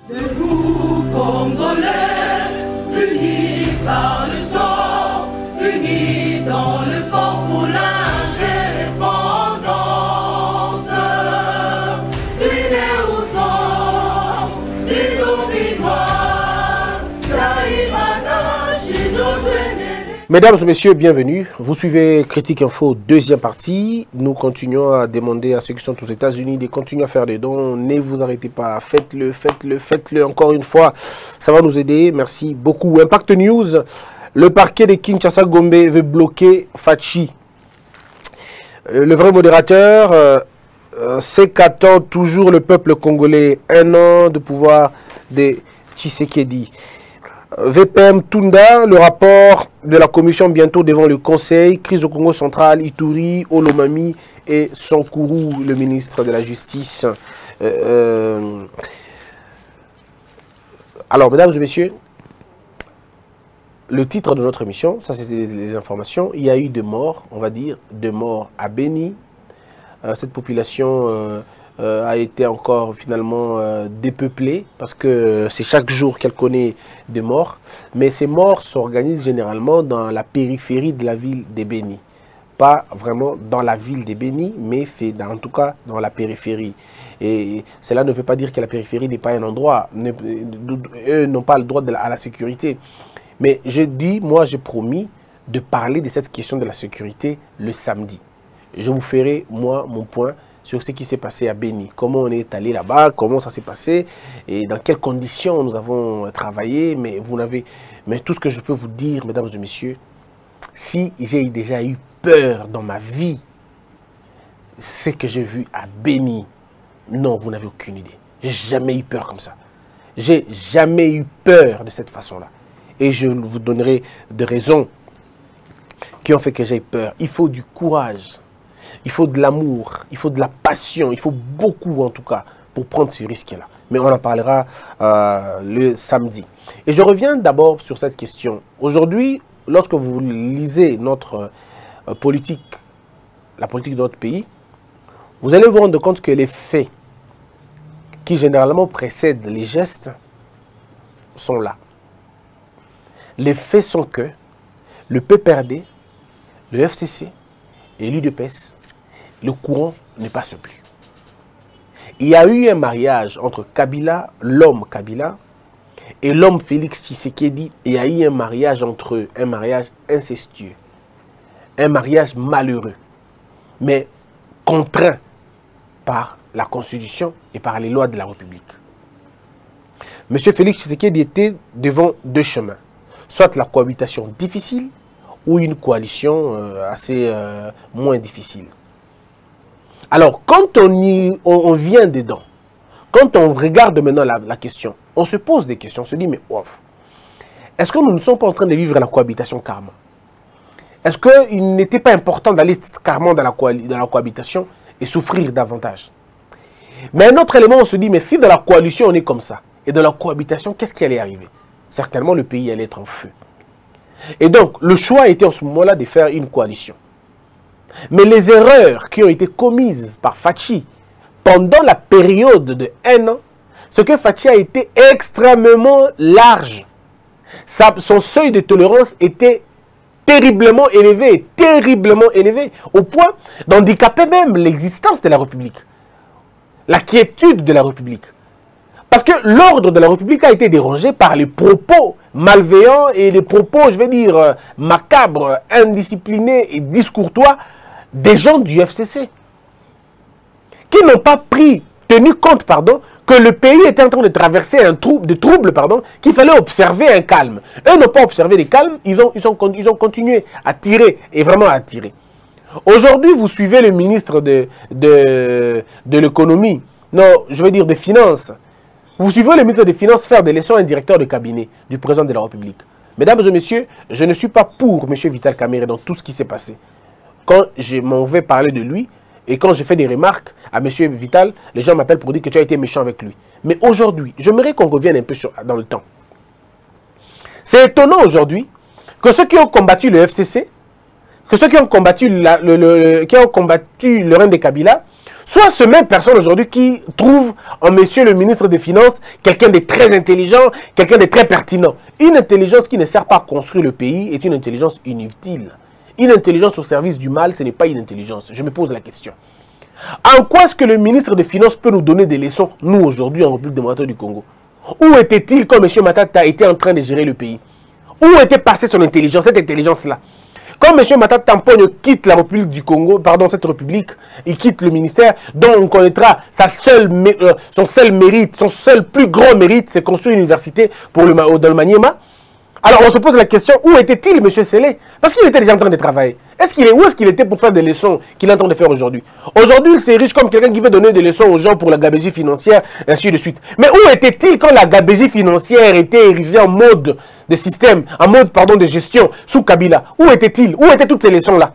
Debout, Congolais, unis par le sang, unis dans l'effort pour l'indépendance. Unis aux hommes, ces zombies noirs, Taïmana, chez notre ennemi. Mesdames et messieurs, bienvenue. Vous suivez Critique Info, deuxième partie. Nous continuons à demander à ceux qui sont aux États-Unis de continuer à faire des dons. Ne vous arrêtez pas. Faites-le, faites-le, faites-le encore une fois. Ça va nous aider. Merci beaucoup. Impact News. Le parquet de Kinshasa Gombe veut bloquer Fachi. Le vrai modérateur, c'est qu'attend toujours le peuple congolais. Un an de pouvoir de Tshisekedi. VPM Tunda, le rapport de la commission bientôt devant le conseil, crise au Congo central, Ituri, Olomami et Sankourou, le ministre de la Justice. Alors, mesdames et messieurs, le titre de notre émission, ça c'était les informations, il y a eu des morts, on va dire, des morts à Beni. Cette population a été encore finalement dépeuplée parce que c'est chaque jour qu'elle connaît des morts. Mais ces morts s'organisent généralement dans la périphérie de la ville de Beni. Pas vraiment dans la ville de Beni, mais c'est en tout cas dans la périphérie. Et cela ne veut pas dire que la périphérie n'est pas un endroit. Eux n'ont pas le droit à la sécurité. Mais je dis, moi j'ai promis de parler de cette question de la sécurité le samedi. Je vous ferai, moi, mon point sur ce qui s'est passé à Beni, comment on est allé là-bas, comment ça s'est passé et dans quelles conditions nous avons travaillé. Mais tout ce que je peux vous dire, mesdames et messieurs, si j'ai déjà eu peur dans ma vie, ce que j'ai vu à Beni, non, vous n'avez aucune idée. J'ai jamais eu peur comme ça. J'ai jamais eu peur de cette façon-là. Et je vous donnerai des raisons qui ont fait que j'ai peur. Il faut du courage. Il faut de l'amour, il faut de la passion, il faut beaucoup en tout cas pour prendre ce risque-là. Mais on en parlera le samedi. Et je reviens d'abord sur cette question. Aujourd'hui, lorsque vous lisez notre politique, la politique de notre pays, vous allez vous rendre compte que les faits qui généralement précèdent les gestes sont là. Les faits sont que le PPRD, le FCC et l'UDPS, le courant ne passe plus. Il y a eu un mariage entre Kabila, l'homme Kabila, et l'homme Félix Tshisekedi. Il y a eu un mariage entre eux, un mariage incestueux, un mariage malheureux, mais contraint par la Constitution et par les lois de la République. M. Félix Tshisekedi était devant deux chemins, soit la cohabitation difficile ou une coalition assez moins difficile. Alors, quand on vient dedans, quand on regarde maintenant la question, on se pose des questions, on se dit, mais ouf, est-ce que nous ne sommes pas en train de vivre la cohabitation carrément? Est-ce qu'il n'était pas important d'aller carrément dans la cohabitation et souffrir davantage? Mais un autre élément, on se dit, mais si dans la coalition on est comme ça, et dans la cohabitation, qu'est-ce qui allait arriver? Certainement, le pays allait être en feu. Et donc, le choix était en ce moment-là de faire une coalition. Mais les erreurs qui ont été commises par Fachi pendant la période de 1 an, c'est que Fachi a été extrêmement large. Son seuil de tolérance était terriblement élevé, au point d'handicaper même l'existence de la République, la quiétude de la République. Parce que l'ordre de la République a été dérangé par les propos malveillants et les propos, je vais dire, macabres, indisciplinés et discourtois des gens du FCC. Qui n'ont pas tenu compte, que le pays était en train de traverser des troubles, qu'il fallait observer un calme. Eux n'ont pas observé le calme, ils ont continué à tirer, et vraiment à tirer. Aujourd'hui, vous suivez le ministre de l'économie, non, je veux dire des finances. Vous suivez le ministre des Finances faire des leçons à un directeur de cabinet du président de la République. Mesdames et messieurs, je ne suis pas pour M. Vital Kamerhe dans tout ce qui s'est passé. Quand je m'en vais parler de lui, et quand je fais des remarques à M. Vital, les gens m'appellent pour dire que tu as été méchant avec lui. Mais aujourd'hui, j'aimerais qu'on revienne un peu dans le temps. C'est étonnant aujourd'hui que ceux qui ont combattu le FCC, que ceux qui ont combattu le règne de Kabila, soit ce même personne aujourd'hui qui trouve en monsieur le ministre des Finances quelqu'un de très intelligent, quelqu'un de très pertinent. Une intelligence qui ne sert pas à construire le pays est une intelligence inutile. Une intelligence au service du mal, ce n'est pas une intelligence. Je me pose la question. En quoi est-ce que le ministre des Finances peut nous donner des leçons, nous, aujourd'hui, en République démocratique du Congo? Où était-il quand M. Matata était en train de gérer le pays? Où était passée son intelligence, cette intelligence-là? Quand M. Matata Tamponyo quitte la République du Congo, pardon, cette République, il quitte le ministère, dont on connaîtra son seul mérite, son seul plus grand mérite, c'est construire une université dans le Maniema. Alors on se pose la question, où était-il, M. Sélé? Parce qu'il était déjà en train de travailler. Où est-ce qu'il était pour faire des leçons qu'il est en train de faire aujourd'hui? Aujourd'hui, il s'érige comme quelqu'un qui veut donner des leçons aux gens pour la gabegie financière, et ainsi de suite. Mais où était-il quand la gabegie financière était érigée en mode de système, en mode, pardon, de gestion sous Kabila? Où était-il? Où étaient toutes ces leçons-là?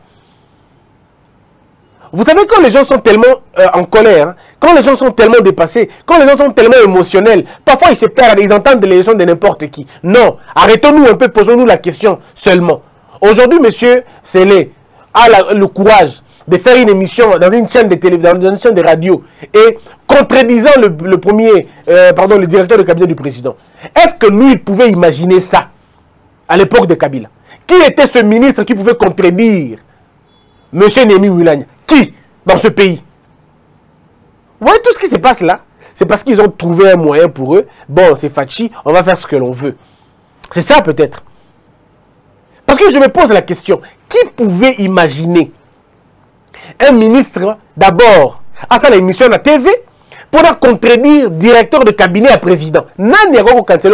Vous savez, quand les gens sont tellement en colère, hein, quand les gens sont tellement dépassés, quand les gens sont tellement émotionnels, parfois ils se perdent, ils entendent les leçons de n'importe qui. Non, arrêtons-nous un peu, posons-nous la question seulement. Aujourd'hui, monsieur Sélé a le courage de faire une émission dans une chaîne de télévision, dans une chaîne de radio, et contredisant le directeur de cabinet du président. Est-ce que lui, il pouvait imaginer ça à l'époque de Kabila? Qui était ce ministre qui pouvait contredire monsieur Némi Wilanya? Qui dans ce pays? Vous voyez tout ce qui se passe là? C'est parce qu'ils ont trouvé un moyen pour eux. Bon, c'est Fachi, on va faire ce que l'on veut. C'est ça peut-être. Parce que je me pose la question, qui pouvait imaginer un ministre, d'abord, à sa émission à la TV, pour contredire directeur de cabinet à président? Il n'y a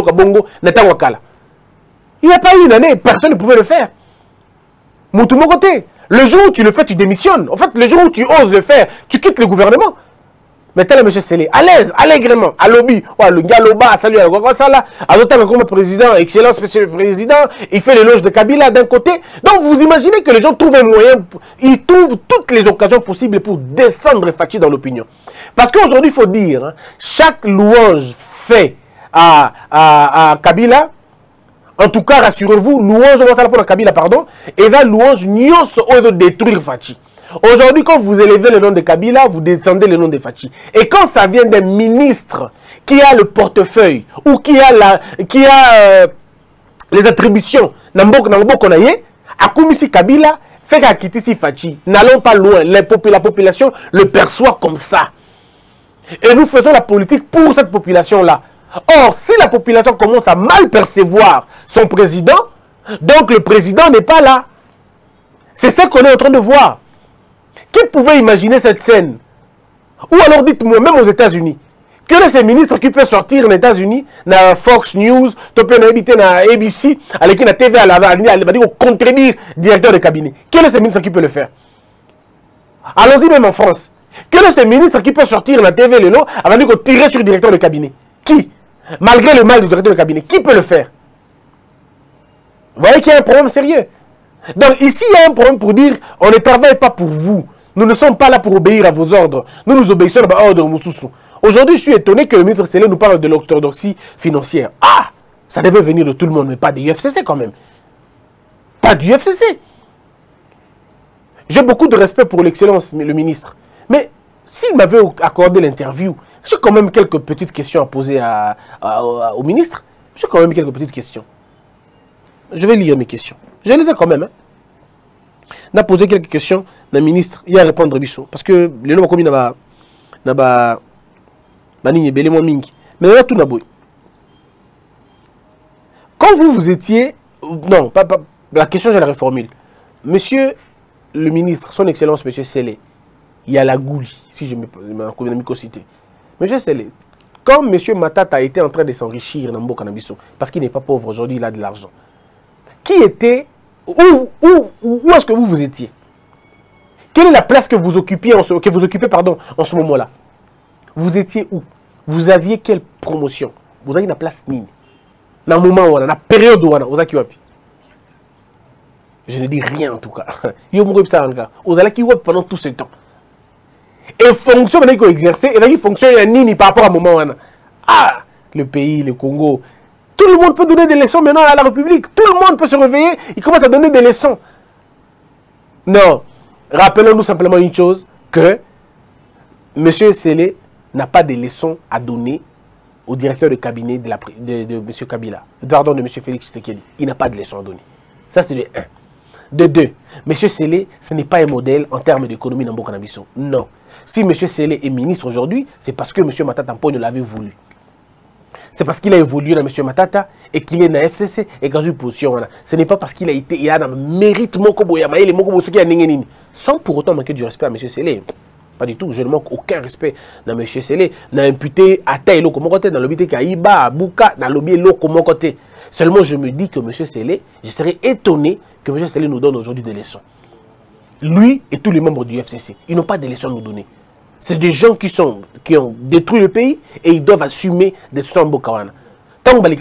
pas eu une année, personne ne pouvait le faire. Moutou côté. Le jour où tu le fais, tu démissionnes. En fait, le jour où tu oses le faire, tu quittes le gouvernement. Mais tel M. Sélé, à l'aise, allègrement, à lobby, le Galoba, salut, à l'autre comme président, excellence, monsieur le président, il fait l'éloge de Kabila d'un côté. Donc, vous imaginez que les gens trouvent un moyen, ils trouvent toutes les occasions possibles pour descendre Fachi dans l'opinion. Parce qu'aujourd'hui, il faut dire, hein, chaque louange fait à Kabila, en tout cas, rassurez-vous, louange, on va ça pour la Kabila, pardon, et là, louange, nyos, on veut détruire Fachi. Aujourd'hui, quand vous élevez le nom de Kabila, vous descendez le nom de Fachi. Et quand ça vient d'un ministre qui a le portefeuille ou qui a les attributions, Akumisi Kabila fait qu'Akitisi Fachi. N'allons pas loin, la population le perçoit comme ça. Et nous faisons la politique pour cette population-là. Or, si la population commence à mal percevoir son président, donc le président n'est pas là. C'est ça qu'on est en train de voir. Qui pouvait imaginer cette scène? Ou alors dites-moi, même aux États-Unis, quel est ce ministre qui peut sortir aux États-Unis, dans Fox News, dans ABC, avec la TV, contredire directeur de cabinet? Quel est ce ministre qui peut le faire? Allons-y même en France. Quel est ce ministre qui peut sortir dans la TV le long avec tirer sur le directeur de cabinet? Qui? Malgré le mal du directeur de cabinet, qui peut le faire? Vous voyez qu'il y a un problème sérieux. Donc ici, il y a un problème pour dire, on ne travaille pas pour vous. Nous ne sommes pas là pour obéir à vos ordres. Nous nous obéissons à l'ordre de Moussoussou. Aujourd'hui, je suis étonné que le ministre Sélé nous parle de l'orthodoxie financière. Ah! Ça devait venir de tout le monde, mais pas de l'UFCC quand même. Pas du UFCC. J'ai beaucoup de respect pour l'excellence, le ministre. Mais s'il m'avait accordé l'interview, j'ai quand même quelques petites questions à poser au ministre. J'ai quand même quelques petites questions. Je vais lire mes questions. Je les ai quand même. Hein. On a posé quelques questions au ministre. Il y a à répondre biso. Parce que les noms comme il n'a pas mingi. Mais là tout n'a pas. Quand vous étiez, non, pas la question je la reformule. Monsieur le ministre, son excellence monsieur Sélé, il y a la gouli, si je me cité. Monsieur Sélé, quand monsieur Matata était en train de s'enrichir dans Mboka Nabiso, parce qu'il n'est pas pauvre aujourd'hui, il a de l'argent. Qui était, où est-ce que vous étiez? Quelle est la place que vous occupiez en ce moment-là? Vous étiez où? Vous aviez quelle promotion? Vous aviez la place nini? Dans le moment où on a la période où on a, vous avez qui? Je ne dis rien en tout cas. Vous allez qui pendant tout ce temps. Et fonction maintenant qu'on exerce, et là il fonctionne nini par rapport à un moment où on a. Ah, le pays, le Congo. Tout le monde peut donner des leçons maintenant à la République. Tout le monde peut se réveiller. Il commence à donner des leçons. Non. Rappelons-nous simplement une chose. Que M. Sélé n'a pas de leçons à donner au directeur de cabinet de M. Kabila. Pardon, de M. Félix Tshisekedi. Il n'a pas de leçons à donner. Ça, c'est de 1. De 2, M. Sélé, ce n'est pas un modèle en termes d'économie dans Burkina Faso. Non. Si M. Sélé est ministre aujourd'hui, c'est parce que M. Matata Mponyo l'avait voulu. C'est parce qu'il a évolué dans M. Matata et qu'il est dans la FCC et qu'il a eu position. Ce n'est pas parce qu'il a été, il a un mérite sans pour autant manquer du respect à M. Sélé. Pas du tout, je ne manque aucun respect à M. Sélé. N'a imputé à Taïlo comme côté, dans l'obité Kaïba, à Bouka, dans l'obité Lo comme côté. Seulement, je me dis que M. Sélé, je serais étonné que M. Sélé nous donne aujourd'hui des leçons. Lui et tous les membres du FCC, ils n'ont pas de leçons à nous donner. C'est des gens qui ont détruit le pays et ils doivent assumer des leçons en Bokawana. Tant que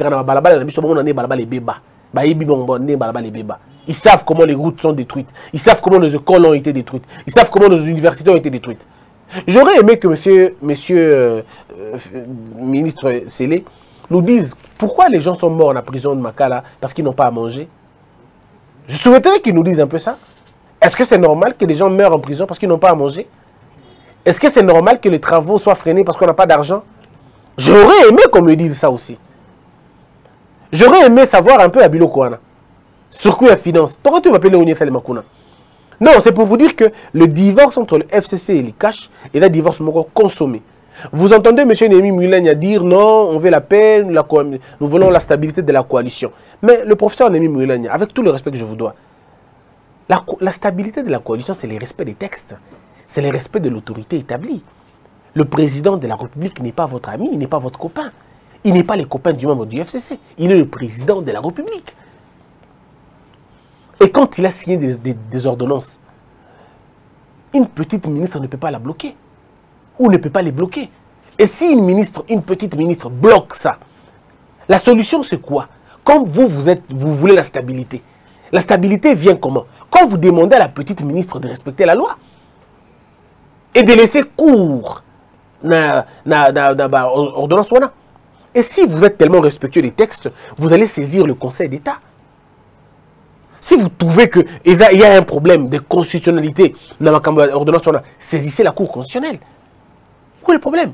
ils savent comment les routes sont détruites. Ils savent comment les écoles ont été détruites. Ils savent comment nos universités ont été détruites. J'aurais aimé que monsieur ministre Sélé nous dise pourquoi les gens sont morts en la prison de Makala parce qu'ils n'ont pas à manger. Je souhaiterais qu'ils nous disent un peu ça. Est-ce que c'est normal que les gens meurent en prison parce qu'ils n'ont pas à manger? Est-ce que c'est normal que les travaux soient freinés parce qu'on n'a pas d'argent? J'aurais aimé qu'on me dise ça aussi. J'aurais aimé savoir un peu à Bilo Kouana. Sur quoi la finance? Pourquoi tu m'appelles Ouniefel Makuna? Non, c'est pour vous dire que le divorce entre le FCC et les cash est un divorce consommé. Vous entendez M. Némi Moulania dire non, on veut la paix, nous voulons la stabilité de la coalition. Mais le professeur Némi Moulania, avec tout le respect que je vous dois, la stabilité de la coalition, c'est le respect des textes. C'est le respect de l'autorité établie. Le président de la République n'est pas votre ami, il n'est pas votre copain. Il n'est pas le copain du membre du FCC. Il est le président de la République. Et quand il a signé des ordonnances, une petite ministre ne peut pas la bloquer. Ou ne peut pas les bloquer. Et si une petite ministre bloque ça, la solution c'est quoi? Quand vous voulez la stabilité vient comment? Quand vous demandez à la petite ministre de respecter la loi et de laisser cours ordonnance. Et si vous êtes tellement respectueux des textes, vous allez saisir le Conseil d'État. Si vous trouvez qu'il y a un problème de constitutionnalité dans l'ordonnance, saisissez la Cour constitutionnelle. Où est le problème?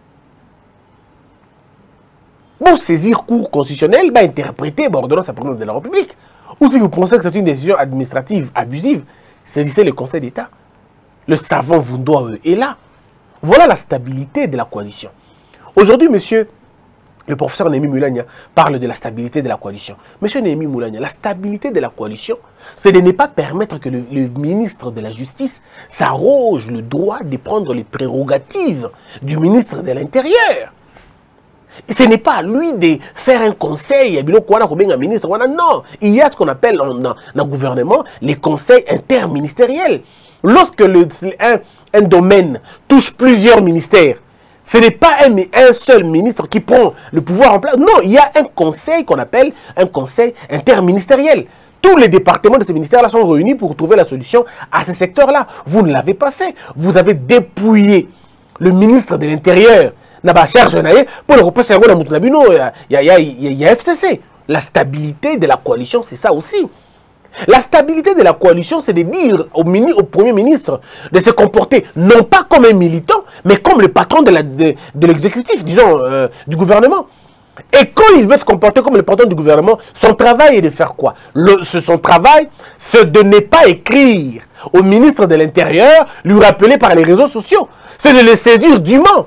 Pour saisir Cour constitutionnelle, interpréter l'ordonnance à présidence de la République. Ou si vous pensez que c'est une décision administrative abusive, saisissez le Conseil d'État. Le savant Vundoa est là. Voilà la stabilité de la coalition. Aujourd'hui, monsieur le professeur Némi Moulania parle de la stabilité de la coalition. Monsieur Némi Moulania, la stabilité de la coalition, c'est de ne pas permettre que le ministre de la Justice s'arroge le droit de prendre les prérogatives du ministre de l'Intérieur. Ce n'est pas à lui de faire un conseil, non, il y a ce qu'on appelle dans le gouvernement les conseils interministériels. Lorsque un domaine touche plusieurs ministères, ce n'est pas un seul ministre qui prend le pouvoir en place. Non, il y a un conseil qu'on appelle un conseil interministériel. Tous les départements de ces ministères-là sont réunis pour trouver la solution à ce secteur-là. Vous ne l'avez pas fait. Vous avez dépouillé le ministre de l'Intérieur. Pour le repasser il y a FCC. La stabilité de la coalition, c'est ça aussi. La stabilité de la coalition, c'est de dire au Premier ministre de se comporter non pas comme un militant, mais comme le patron de l'exécutif, disons, du gouvernement. Et quand il veut se comporter comme le patron du gouvernement, son travail est de faire quoi? Son travail, c'est de ne pas écrire au ministre de l'Intérieur, lui rappeler par les réseaux sociaux. C'est de le saisir dûment.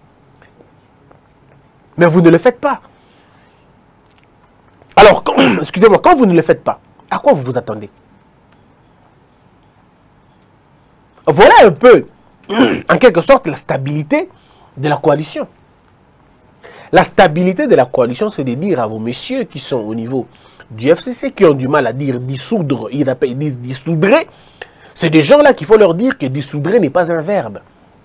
Mais vous ne le faites pas. Alors, excusez-moi, quand vous ne le faites pas, à quoi vous vous attendez? Voilà un peu, en quelque sorte, la stabilité de la coalition. La stabilité de la coalition, c'est de dire à vos messieurs qui sont au niveau du FCC, qui ont du mal à dire dissoudre, ils disent dissoudrer, c'est des gens-là qu'il faut leur dire que dissoudrer n'est pas un verbe.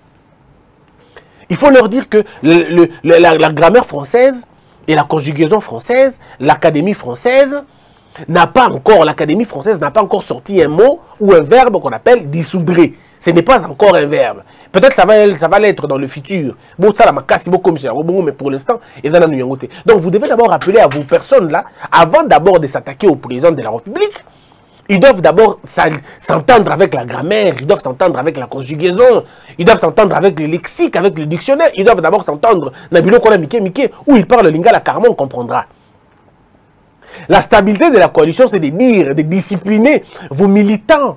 Il faut leur dire que la grammaire française et la conjugaison française, l'Académie française, l'Académie française n'a pas encore sorti un mot ou un verbe qu'on appelle dissoudrer. Ce n'est pas encore un verbe. Peut-être ça va l'être dans le futur. Bon, ça, mais pour l'instant, donc vous devez d'abord rappeler à vos personnes là, avant d'abord de s'attaquer au président de la République, ils doivent d'abord s'entendre avec la grammaire, ils doivent s'entendre avec la conjugaison, ils doivent s'entendre avec le lexique, avec le dictionnaire, ils doivent d'abord s'entendre. Nabilo Kona Mike, où il parle le lingala, carrément on comprendra. La stabilité de la coalition, c'est de dire, de discipliner vos militants.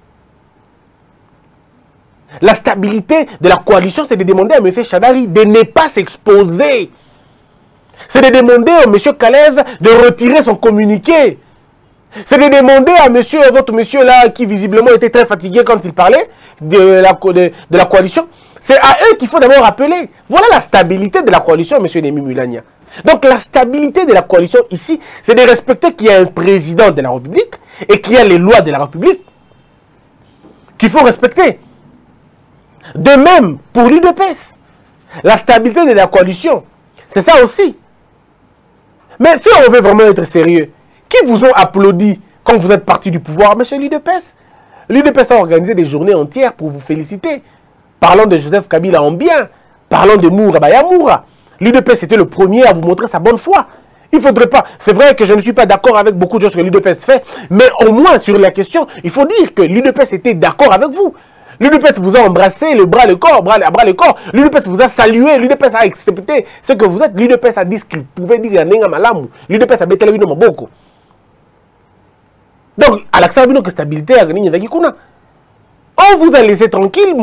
La stabilité de la coalition, c'est de demander à M. Chadari de ne pas s'exposer. C'est de demander à M. Kalev de retirer son communiqué. C'est de demander à votre monsieur là, qui visiblement était très fatigué quand il parlait de la coalition. C'est à eux qu'il faut d'abord appeler. Voilà la stabilité de la coalition, M. Némi Mulania. Donc la stabilité de la coalition ici, c'est de respecter qu'il y a un président de la République et qu'il y a les lois de la République qu'il faut respecter. De même pour l'UDPS. La stabilité de la coalition, c'est ça aussi. Mais si on veut vraiment être sérieux, qui vous ont applaudi quand vous êtes parti du pouvoir? Monsieur l'UDPS. L'UDPS a organisé des journées entières pour vous féliciter. Parlons de Joseph Kabila en bien. Parlons de Moura Bayamoura. L'UDPS était le premier à vous montrer sa bonne foi. Il ne faudrait pas... C'est vrai que je ne suis pas d'accord avec beaucoup de choses que l'UDPS fait, mais au moins sur la question, il faut dire que l'UDPS était d'accord avec vous. L'UDPS vous a embrassé le bras, le corps, bras, le corps. L'UDPS vous a salué. L'UDPS a accepté ce que vous êtes. L'UDPS a dit ce qu'il pouvait dire. L'UDPS a bêté la vie de beaucoup. Donc, à l'accès de stabilité, on vous a laissé tranquille.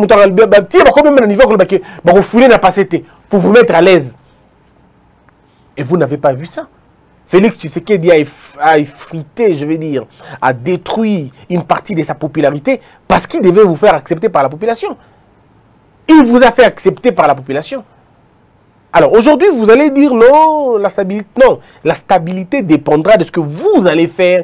Pour vous mettre à l'aise. Et vous n'avez pas vu ça. Félix Tshisekedi a effrité, je veux dire, a détruit une partie de sa popularité parce qu'il devait vous faire accepter par la population. Il vous a fait accepter par la population. Alors aujourd'hui, vous allez dire non, la stabilité dépendra de ce que vous allez faire.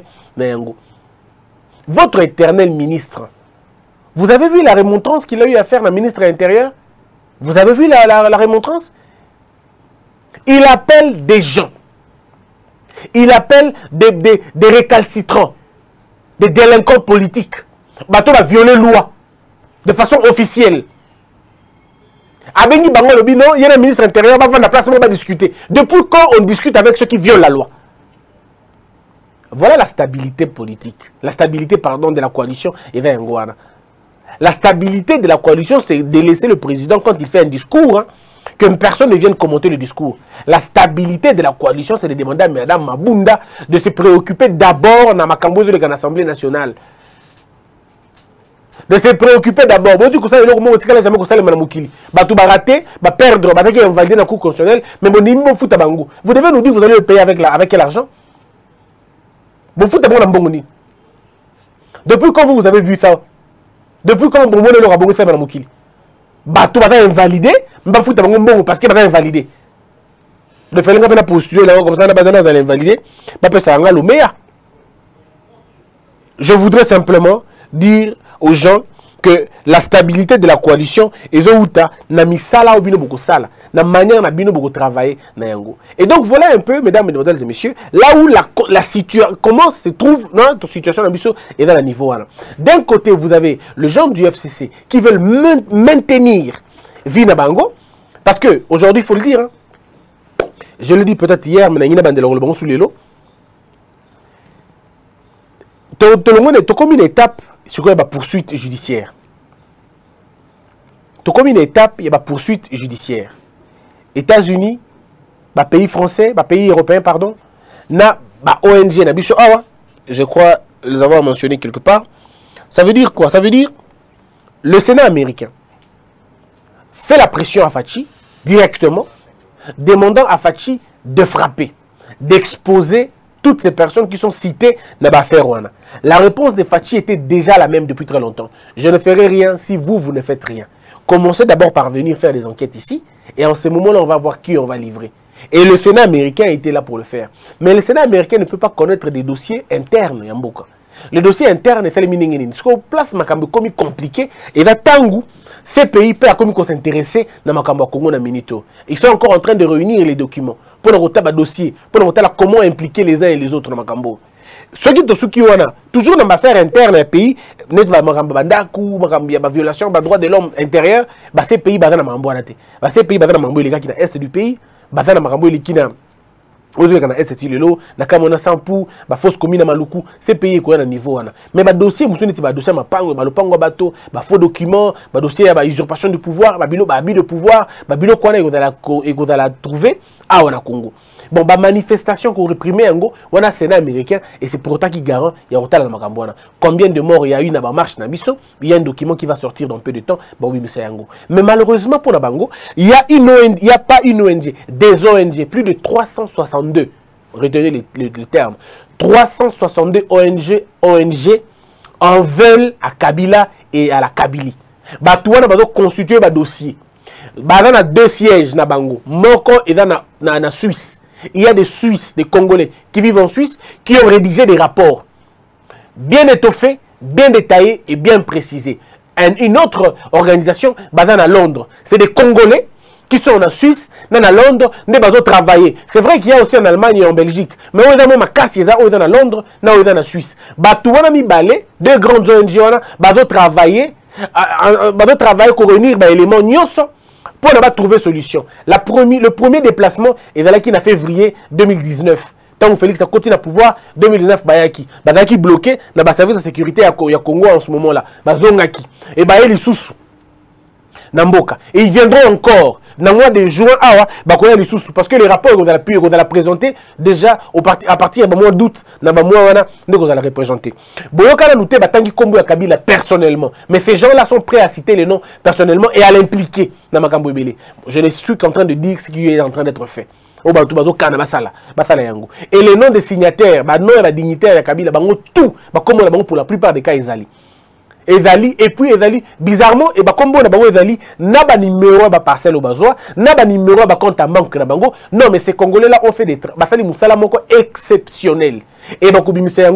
Votre éternel ministre, vous avez vu la remontrance qu'il a eu à faire, le ministre de l'Intérieur? Vous avez vu la remontrance? Il appelle des gens. Il appelle des récalcitrants, des délinquants politiques. Bateau va violer la loi de façon officielle. Abengi Bango Lobi, non, il y a un ministre intérieur, va la place, on va discuter. Depuis quand on discute avec ceux qui violent la loi? Voilà la stabilité politique. La stabilité, pardon, de la coalition. La stabilité de la coalition, c'est de laisser le président, quand il fait un discours, que personne ne vienne commenter le discours. La stabilité de la coalition, c'est de demander à Mme Mabunda de se préoccuper d'abord dans l'Assemblée nationale. De se préoccuper d'abord. Vous devez nous dire, vous allez le payer avec quel argent? Depuis quand vous avez vu ça? Depuis quand vous avez vu ça? Bateau va invalider, parce qu'il va invalider. Le fait que postuler là comme ça, va invalider. Je voudrais simplement dire aux gens que la stabilité de la coalition est na misala ou bino boko sala, na manière na bino boko travailler na yango. Et donc voilà un peu, mesdames, mesdemoiselles et messieurs, là où la situation, comment se trouve notre situation na biso et dans le niveau. D'un côté, vous avez les gens du FCC qui veulent maintenir Vina Bango, parce que aujourd'hui, il faut le dire, je le dis peut-être hier, mais il y a un sous les lots. Tu as comme une étape sur la poursuite judiciaire. Tu as comme une étape, il y a une poursuite judiciaire. États-Unis, pays français, pays européen, pardon, na ONG, na bicho awa, je crois les avoir mentionné quelque part. Ça veut dire quoi? Ça veut dire le Sénat américain fait la pression à Fachi directement, demandant à Fachi de frapper, d'exposer toutes ces personnes qui sont citées dans l'affaire Rwanda. La réponse de Fachi était déjà la même depuis très longtemps. Je ne ferai rien si vous ne faites rien. Commencez d'abord par venir faire des enquêtes ici, et en ce moment-là, on va voir qui on va livrer. Et le Sénat américain était là pour le faire. Mais le Sénat américain ne peut pas connaître des dossiers internes, Yamboka. Le dossier interne est fait le miningini. Ce qu'on place Makambo comme compliqué, et là, Tangu, ces pays peuvent comme s'intéresser dans Makambo Congo na Minito. Ils sont encore en train de réunir les documents pour le retard dossier, pour le retard comment impliquer les uns et les autres dans Makambo. Ce qui est toujours dans l'affaire interne d'un pays, net ba violation des droits de l'homme intérieur, ces pays bazana mambo anaté. Ces pays bazana mambo les gars qui dans est du pays, bazana mambo les qui Aujourd'hui, quand on a été lelo, na kamona sampu, ba fausse commune na maluku, c'est payé quoi na niveau wana. Mais ba dossier, musu neti ba dossier ma pango, ba lopango bato, ba faux documents, ba dossier ba usurpation de pouvoir, ba bilo ba abus de pouvoir, ba bilo quoi na la trouver à wana Congo. Bon, ba manifestation qu'on réprimait en go, wana Sénat américain et c'est pour autant qui garant ya hôtel na makambwana. Combien de morts il y a eu na ba marche na biso, il y a un document qui va sortir dans peu de temps, ba oui mais c'est yango. Mais malheureusement pour la bango, il y a pas une ONG, des ONG, plus de 362. Retenez le terme. 362 ONG en veulent à Kabila et à la Kabylie. Batouana va constituer un dossier. Il y a 2 sièges na bango. Moko et dans la Suisse. Il y a des Suisses, des Congolais qui vivent en Suisse, qui ont rédigé des rapports bien étoffés, bien détaillés et bien précisés. Une autre organisation, dans à Londres, c'est des Congolais qui sont en Suisse, à Londres, ne pas travailler. C'est vrai qu'il y a aussi en Allemagne et en Belgique, mais on a même à Cassis, on est à Londres, on est en Suisse. Batouana mi balé, 2 grandes ONG, on a travailler pour réunir des éléments nyonso pour ne pas trouver solution. Le premier déplacement est dans la février 2019. Tant que Félix a continué à pouvoir, 2019, Bayaki. Bayaki bloqué dans le service de sécurité à Congo en ce moment-là. Bazongaki. Et Bayeli sous Namboka. Et ils viendront encore dans le mois de juin parce que les rapports qu'on a présenté déjà à partir du mois d'août, nous allons représenter. Boyoka nous batangi kombo ya Kabila personnellement, mais ces gens-là sont prêts à citer les noms personnellement et à l'impliquer dans Makambo Ebele. Je ne suis qu'en train de dire ce qui est en train d'être fait. Et les noms des signataires, les noms des dignitaires de Kabila, tout, pour la plupart des cas, Ezali, et puis Ezali, bizarrement, et comme Ezali, n'a pas numéro de parcelle au bazois, n'a pas numéro de compte en banque. Non, mais ces Congolais-là ont fait des travaux exceptionnels. Et donc,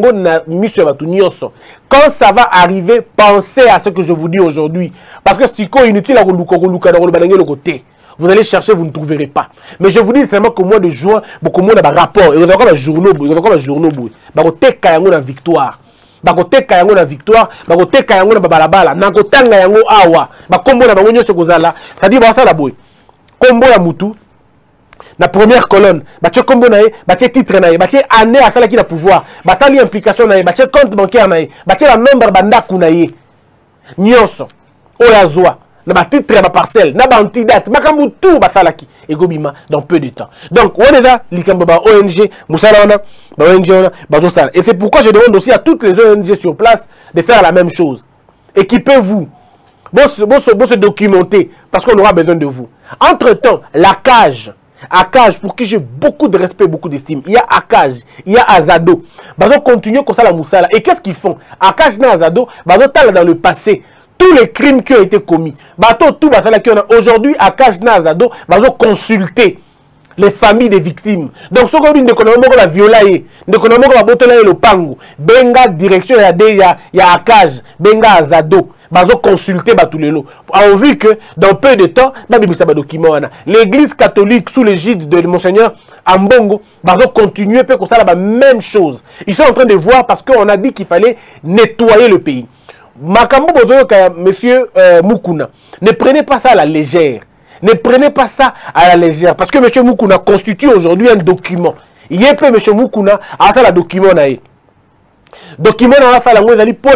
quand ça va arriver, pensez à ce que je vous dis aujourd'hui. Parce que c'est inutile à côté. Vous allez chercher, vous ne trouverez pas. Mais je vous dis seulement qu'au mois de juin, beaucoup de monde a un rapport. Il y a encore un journaux. Il y a encore un journaux. Il y a une victoire. Bakoteka yango na victoire, bakoteka yango na balabala, na kotanga yango awa, bakombo na bango nyonso kozala, c'est-à-dire ba sala boy. Kombo ya mutu na première colonne, batie kombo na ye, batie titre na ye, batie année à qui na pouvoir, batali implication na ye, batie compte bancaire na ye, batie la membre bandaku na ye. Nyonso oya zwa na ba titre ya ba parcelle, na ba antidate, makambu tout basalaki egobima dans peu de temps. Donc on est là likambo ba ONG, musala wana et c'est pourquoi je demande aussi à toutes les ONG sur place de faire la même chose. Équipez-vous. Bon se documenter parce qu'on aura besoin de vous. Entre-temps, la cage, pour qui j'ai beaucoup de respect, beaucoup d'estime. Il y a Akage, il y a Azado. Ils vont continuer comme ça la moussala. Et qu'est-ce qu'ils font? Akage et Azado, ils vont dans le passé. Tous les crimes qui ont été commis. Aujourd'hui, Akage et Azado, ils vont consulter les familles des victimes. Donc, ce qu'on dit, on va violer, on va botoler le pango. Benga direction, il y a Akage, Benga Azado. Ils vont consulter tous les lots. On vu que dans peu de temps, l'église catholique sous l'égide de Monseigneur Ambongo va continuer comme ça la même chose. Ils sont en train de voir parce qu'on a dit qu'il fallait nettoyer le pays. Makambo monsieur Mukuna, ne prenez pas ça à la légère. Ne prenez pas ça à la légère. Parce que M. Mukuna constitue aujourd'hui un document. Il y a M. Mukuna à ça le document. Document dans la salle, pour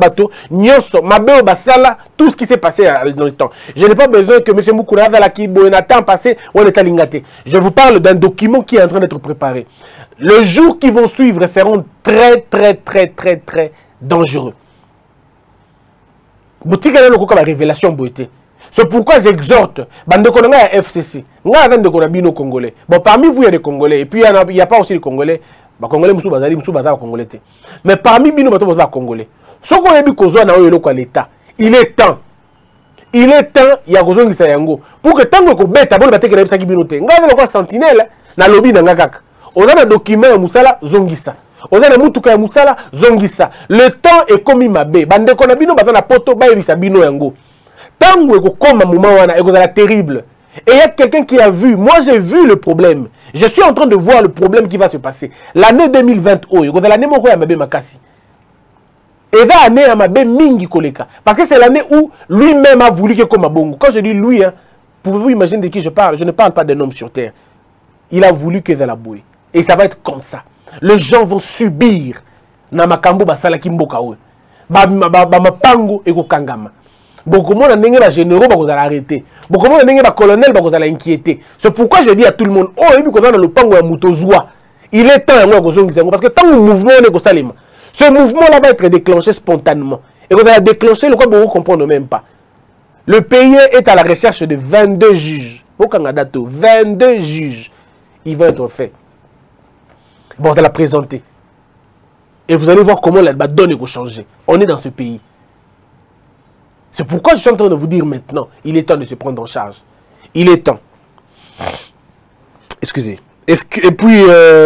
tout ce qui s'est passé dans le temps. Je n'ai pas besoin que M. Mukuna a temps passé ou je vous parle d'un document qui est en train d'être préparé. Les jours qui vont suivre seront très dangereux. La révélation beauté. C'est pourquoi j'exhorte à FCC. Congolais. Bon, parmi vous, il y a des Congolais. Et puis, il n'y a pas aussi des Congolais. Congolais, Congolais. Mais parmi nous, il y a des Congolais. Ce qu'on a vu, l'État. Il est temps. Il est temps, il y a besoin de ça. Pour que tant que bête, on va faire des binotés. On a un sentinelle, na lobby na ngakak. On a un document à Moussala, Zongissa. On a un moutuka à Moussala, Zongissa. Le temps est comme il m'a bé. Bande konabino, bazana poto, ba ebisa bino yango. Tant que comme un moment terrible. Et il y a quelqu'un qui a vu, moi j'ai vu le problème. Je suis en train de voir le problème qui va se passer. L'année 2020, parce que c'est l'année où lui-même a voulu que comme un bongo. Quand je dis lui, hein, pouvez-vous imaginer de qui je parle? Je ne parle pas d'un homme sur terre. Il a voulu que la bouée. Et ça va être comme ça. Les gens vont subir. Namakambo basala kimboka we. Mapango et kokangama. Beaucoup de monde n'a généraux va arrêter. Beaucoup de monde n'a colonel va inquiéter. C'est pourquoi je dis à tout le monde, oh, et puis qu'on a le pango à Moutozoua. Il est temps parce que tant que le mouvement est comme ça, ce mouvement-là va être déclenché spontanément. Et vous allez déclencher, le quoi vous ne comprenez même pas. Le pays est à la recherche de 22 juges. Au Canada, 22 juges. Ils vont être faits. Bon, vous allez la présenter. Et vous allez voir comment la donne va changer. On est dans ce pays. C'est pourquoi je suis en train de vous dire maintenant, il est temps de se prendre en charge. Il est temps. Excusez. Et puis,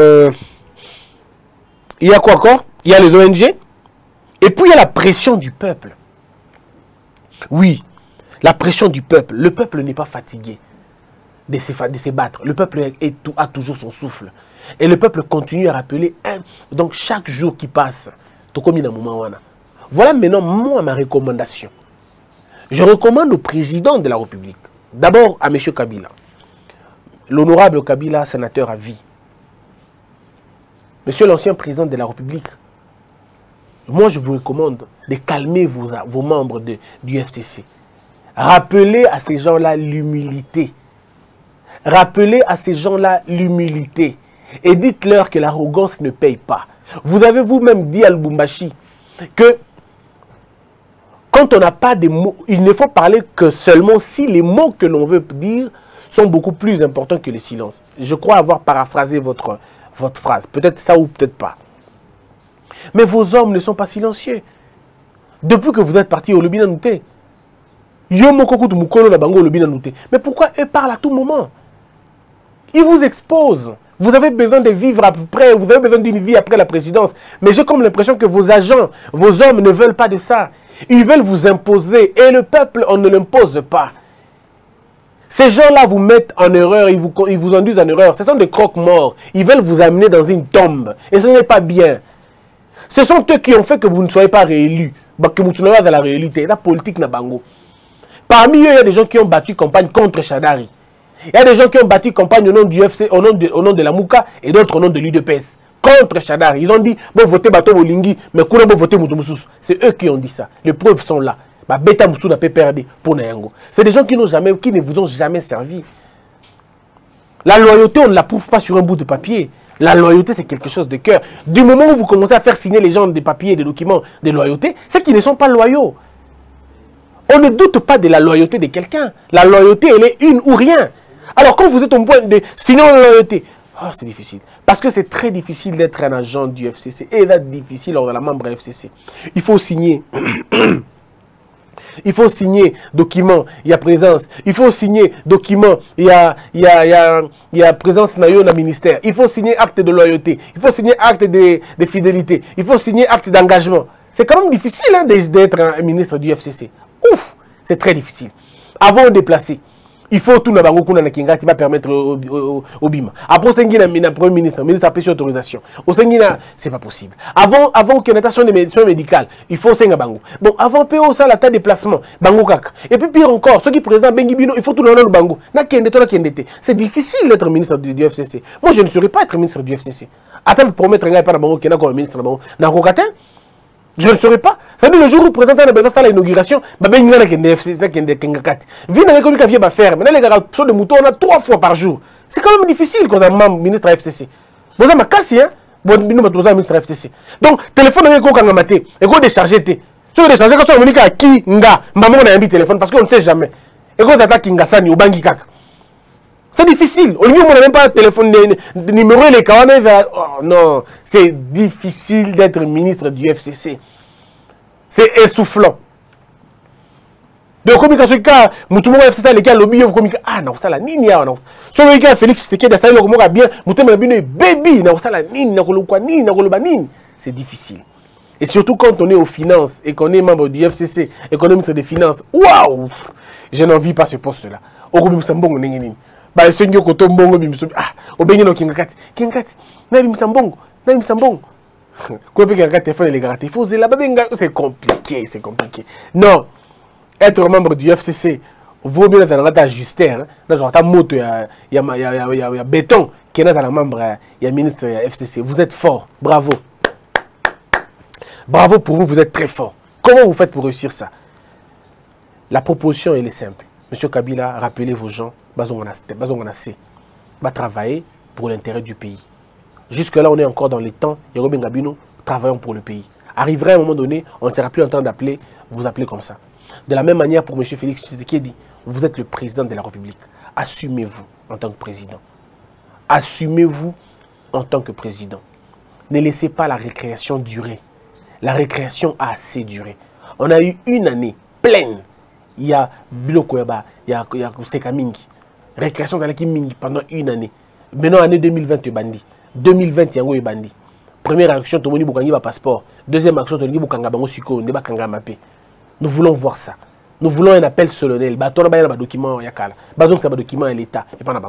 il y a quoi encore? Il y a les ONG. Et puis, il y a la pression du peuple. Oui, la pression du peuple. Le peuple n'est pas fatigué de se battre. Le peuple a toujours son souffle. Et le peuple continue à rappeler. Donc, chaque jour qui passe, voilà maintenant, moi, ma recommandation. Je recommande au président de la République, d'abord à M. Kabila, l'honorable Kabila, sénateur à vie. Monsieur l'ancien président de la République, moi je vous recommande de calmer vos membres du FCC. Rappelez à ces gens-là l'humilité. Rappelez à ces gens-là l'humilité. Et dites-leur que l'arrogance ne paye pas. Vous avez vous-même dit à Lubumbashi que quand on n'a pas de mots, il ne faut parler que seulement si les mots que l'on veut dire sont beaucoup plus importants que le silence. Je crois avoir paraphrasé votre phrase. Peut-être ça ou peut-être pas. Mais vos hommes ne sont pas silencieux. Depuis que vous êtes partis au Lobina Nouté, mais pourquoi eux parlent à tout moment? Ils vous exposent. Vous avez besoin de vivre après, vous avez besoin d'une vie après la présidence. Mais j'ai comme l'impression que vos agents, vos hommes ne veulent pas de ça. Ils veulent vous imposer. Et le peuple, on ne l'impose pas. Ces gens-là vous mettent en erreur, ils vous induisent en erreur. Ce sont des croque-morts. Ils veulent vous amener dans une tombe. Et ce n'est pas bien. Ce sont eux qui ont fait que vous ne soyez pas réélus. Que vous soyez dans la réalité. La politique n'a bango. Parmi eux, il y a des gens qui ont battu campagne contre Chadari. Il y a des gens qui ont battu campagne au nom du UFC, au nom de la Mouka et d'autres au nom de l'UDPS. Contre Chadari. Ils ont dit, bon, votez Bato Bolingi, mais pour voter Moutoumoussous. C'est eux qui ont dit ça. Les preuves sont là. Beta Moussou n'a pas perdu pour Nayango. C'est des gens qui ne vous ont jamais servi. La loyauté, on ne la prouve pas sur un bout de papier. La loyauté, c'est quelque chose de cœur. Du moment où vous commencez à faire signer les gens des papiers, des documents de loyauté, c'est qu'ils ne sont pas loyaux. On ne doute pas de la loyauté de quelqu'un. La loyauté, elle est une ou rien. Alors, quand vous êtes au point de signer la loyauté, c'est difficile. Parce que c'est très difficile d'être un agent du FCC. Et d'être difficile lors de la membre FCC. Il faut signer. Il faut signer document, il y a présence. Il faut signer document, il y a présence dans le ministère. Il faut signer acte de loyauté. Il faut signer acte de fidélité. Il faut signer acte d'engagement. C'est quand même difficile hein, d'être un ministre du FCC. Ouf, c'est très difficile. Avant de déplacer, il faut tout n'abango kuna na kinga qui va permettre au BIMA. Après sengina mina premier ministre a pris autorisation. Au sengina c'est pas possible. Avant que natation de médecine médicale, il faut senga bango. Bon avant PO ça la tas de déplacement bango kaka. Et puis pire encore, ceux qui président Bengi Bino, il faut tout le bango. Na kende to na kendete. C'est difficile d'être ministre du FCC. Moi je ne serais pas être ministre du FCC. Attends de promettre un gars pas bango qui na comme ministre bango. Na kokatin je ne saurais pas. Ça veut dire le jour où le président a besoin de faire l'inauguration, il y a des FCC, il y a des FCC. Vu dans l'économie qu'il y a faire, maintenant les gars sont de moutons, on a 3 fois par jour. C'est quand même difficile quand on a un ministre FCC. Vous avez ma casse, hein? Vous avez un ministre FCC. Donc, téléphone, on a maté, et on a déchargé. Si on a déchargé, quand on a qui, nga, maman, on a un téléphone parce qu'on ne sait jamais. Et quand on a Kinga Sani ou Bangi Kaka. C'est difficile. Au lieu, on n'a même pas de téléphone, de numéro, les kawana. Oh non, c'est difficile d'être ministre du FCC. C'est essoufflant. De communication, mutumo FCC, les gars, lobby, vous communiquez. Ah non, ça la nini, non. Sur le gars, Félix, c'est qu'il y a des salles, bien, mutumo bien, baby, non, ça la nini, nini, c'est difficile. Et surtout quand on est aux finances et qu'on est membre du FCC et qu'on est ministre des Finances, waouh, je n'en vis pas ce poste-là. Au groupe Msambongo, nini. Bah, c'est un koto mbongo bimso. Ah, au benino kingakati. Kingakati. Na bimsambongo. Na bimsambongo. Quoi que quelqu'un téléphone les garanties. Il faut c'est compliqué, c'est compliqué. Non. Être membre du FCC Vous bien être ajusté, hein. Dans un moto, il y a béton qui est dans un membre, il y a ministre FCC. Vous êtes fort, bravo. Bravo pour vous, vous êtes très fort. Comment vous faites pour réussir ça? La proposition, elle est simple. Monsieur Kabila, rappelez vos gens, va travailler pour l'intérêt du pays. Jusque-là, on est encore dans les temps, Yorobe Ngabino, travaillons pour le pays. Arriverait à un moment donné, on ne sera plus en train d'appeler, vous appelez comme ça. De la même manière pour M. Félix Tshisekedi, vous êtes le président de la République. Assumez-vous en tant que président. Assumez-vous en tant que président. Ne laissez pas la récréation durer. La récréation a assez duré. On a eu une année pleine. Il y a Bilokoyaba, il y a Kusteka Mingi. Récréation Mingi pendant une année. Maintenant, année 2020, il y a bandi. 2020, il y a bandi. Première action, il y a un passeport. Deuxième action, il y a un Nous voulons voir ça. Nous voulons un appel solennel. On a un document, il y a un document à l'État.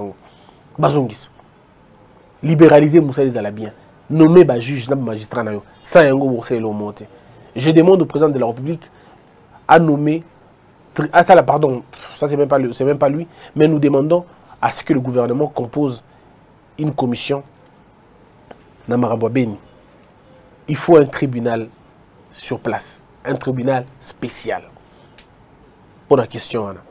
Libéraliser Moussa Zalabien. Nommer un juge, un magistrat, sans un gros. Je demande au président de la République à nommer. Ah, ça, là, pardon, ça c'est même pas lui, mais nous demandons à ce que le gouvernement compose une commission dans Marabouа Beni. Il faut un tribunal sur place, un tribunal spécial. Pour la question, Anna.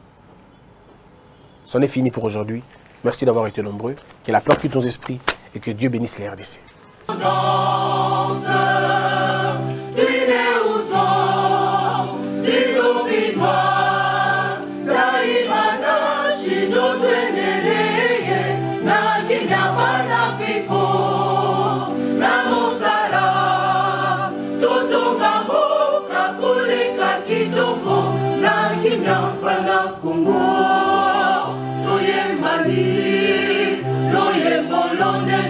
C'en est fini pour aujourd'hui. Merci d'avoir été nombreux. Que la paix quitte nos esprits et que Dieu bénisse les RDC.